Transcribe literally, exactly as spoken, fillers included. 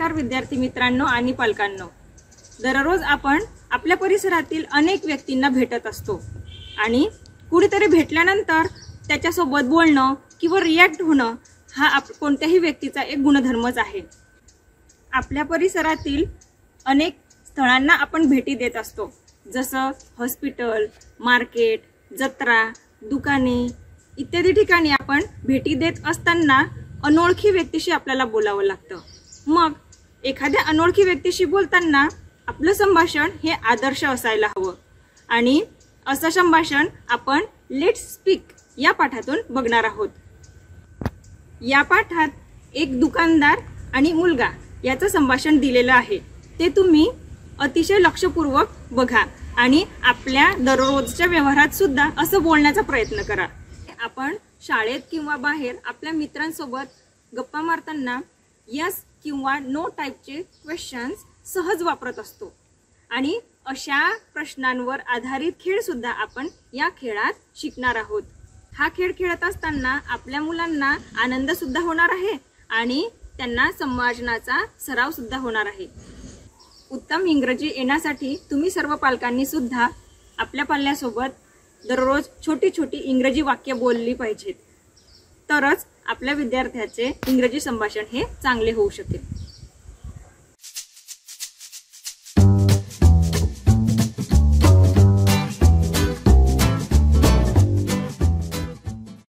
नमस्कार विद्यार्थी मित्रांनो आणि पालकांनो। दररोज आपण आपल्या परिसरातील अनेक व्यक्तींना भेटत असतो आणि कुणीतरी भेटल्यानंतर त्याच्यासोबत बोलणं किंवा रिॲक्ट होणं हा कोणत्याही व्यक्तीचा एक गुणधर्मच आहे। आपल्या परिसरातील अनेक स्थळांना आपण भेटी देत असतो, जसं हॉस्पिटल, मार्केट, जत्रा, दुकाने इत्यादी ठिकाणी आपण भेटी देत असताना अनोळखी व्यक्तीशी आपल्याला बोलावं लागतं। मग एखाद्या अनोळखी व्यक्तीशी बोलताना आपलं संभाषण हे आदर्श असायला हवं आणि असं संभाषण आपण लेट्स स्पीक या पाठातून बघणार आहोत। या पाठात एक दुकानदार आणि मुलगा याचं संभाषण दिलेलं आहे, ते तुम्ही अतिशय लक्षपूर्वक बघा आणि आपल्या दररोजच्या व्यवहारात सुद्धा असं बोलण्याचा प्रयत्न करा। आपण शाळेत किंवा बाहेर आपल्या मित्रांसोबत गप्पा मारताना यस किंवा नो टाइपचे क्वेश्चन्स सहज वापरत असतो आणि अशा प्रश्नांवर आधारित खेळ सुद्धा आपण या खेळात शिकणार आहोत। हा खेळ खेळत असताना आपल्या मुलांना आनंद सुद्धा होणार आहे आणि त्यांना संभाषणाचा सराव सुद्धा होणार आहे। उत्तम इंग्रजी येण्यासाठी तुम्ही सर्व पालकांनी सुद्धा आपल्या पाल्यासोबत दररोज छोटी छोटी इंग्रजी वाक्य बोलली पाहिजेत, तरच आपल्या विद्यार्थ्याचे इंग्रजी संभाषण हे चांगले होऊ शकेल।